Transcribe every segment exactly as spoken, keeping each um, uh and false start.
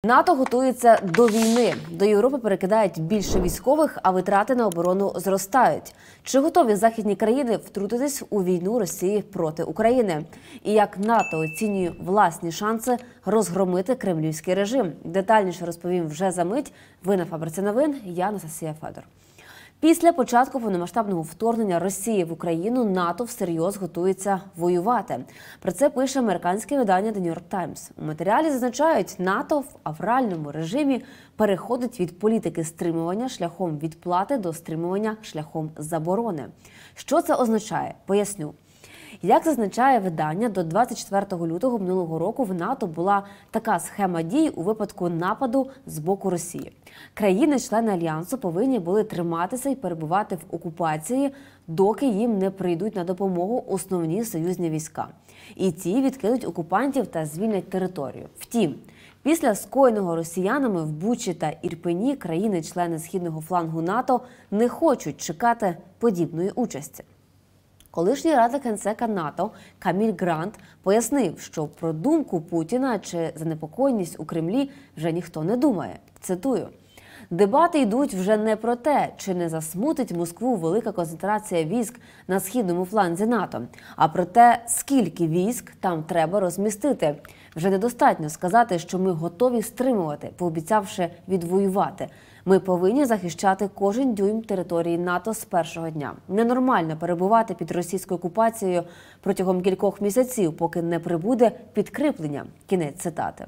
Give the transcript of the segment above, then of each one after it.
НАТО готується до війни. До Європи перекидають більше військових, а витрати на оборону зростають. Чи готові західні країни втрутитись у війну Росії проти України? І як НАТО оцінює власні шанси розгромити кремлівський режим? Детальніше розповім вже за мить. Ви на Фабриці новин, я Анастасія Федор. Після початку повномасштабного вторгнення Росії в Україну НАТО всерйоз готується воювати. Про це пише американське видання The New York Times. У матеріалі зазначають, НАТО в авральному режимі переходить від політики стримування шляхом відплати до стримування шляхом заборони. Що це означає? Поясню. Як зазначає видання, до двадцять четвертого лютого минулого року в НАТО була така схема дій у випадку нападу з боку Росії. Країни-члени Альянсу повинні були триматися і перебувати в окупації, доки їм не прийдуть на допомогу основні союзні війська. І ті відкинуть окупантів та звільнять територію. Втім, після скоєного росіянами в Бучі та Ірпені країни-члени східного флангу НАТО не хочуть чекати подібної участі. Колишній радник генсека НАТО Каміль Грант пояснив, що про думку Путіна чи занепокоєність у Кремлі вже ніхто не думає. Цитую. «Дебати йдуть вже не про те, чи не засмутить Москву велика концентрація військ на східному фланзі НАТО, а про те, скільки військ там треба розмістити. Вже недостатньо сказати, що ми готові стримувати, пообіцявши відвоювати. Ми повинні захищати кожен дюйм території НАТО з першого дня. Ненормально перебувати під російською окупацією протягом кількох місяців, поки не прибуде підкріплення». Кінець цитати.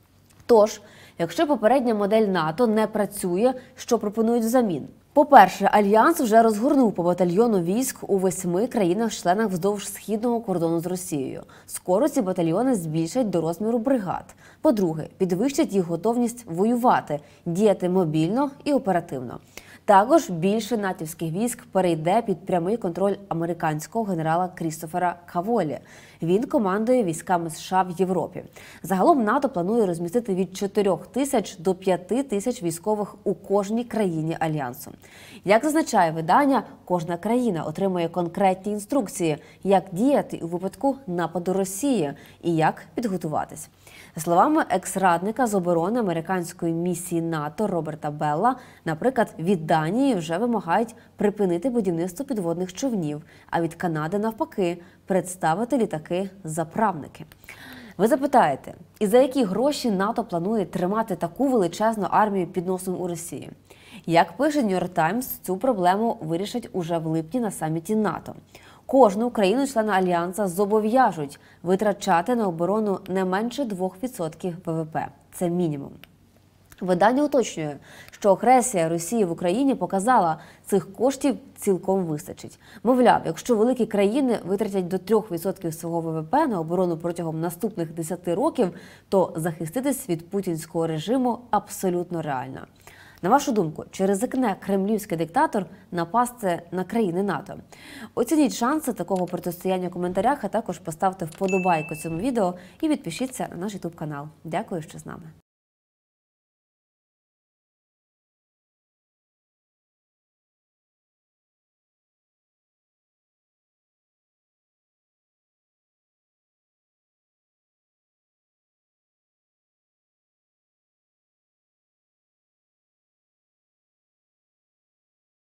Тож, якщо попередня модель НАТО не працює, що пропонують взамін? По-перше, Альянс вже розгорнув по батальйону військ у восьми країнах-членах вздовж східного кордону з Росією. Скоро ці батальйони збільшать до розміру бригад. По-друге, підвищать їх готовність воювати, діяти мобільно і оперативно. Також більше натівських військ перейде під прямий контроль американського генерала Крістофера Каволі. Він командує військами США в Європі. Загалом НАТО планує розмістити від чотирьох тисяч до п'яти тисяч військових у кожній країні Альянсу. Як зазначає видання, кожна країна отримує конкретні інструкції, як діяти у випадку нападу Росії і як підготуватись. За словами екс-радника з оборони американської місії НАТО Роберта Белла, наприклад, від Данії вже вимагають припинити будівництво підводних човнів, а від Канади, навпаки, представити літаки-заправники. Ви запитаєте, і за які гроші НАТО планує тримати таку величезну армію під носом у Росії? Як пише New York Times, цю проблему вирішать уже в липні на саміті НАТО. Кожну країну-члена Альянсу зобов'яжуть витрачати на оборону не менше двох відсотків ВВП. Це мінімум. Видання уточнює, що агресія Росії в Україні показала, цих коштів цілком вистачить. Мовляв, якщо великі країни витратять до трьох відсотків свого ВВП на оборону протягом наступних десяти років, то захиститись від путінського режиму абсолютно реально. На вашу думку, чи ризикне кремлівський диктатор напасти на країни НАТО? Оцініть шанси такого протистояння в коментарях, а також поставте вподобайку цьому відео і підпишіться на наш ютуб канал. Дякую, що з нами.